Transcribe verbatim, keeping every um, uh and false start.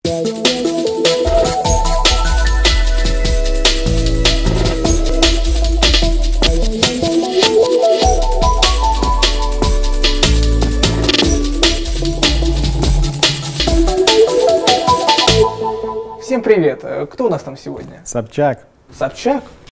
Всем привет! Кто у нас там сегодня? Собчак. Собчак?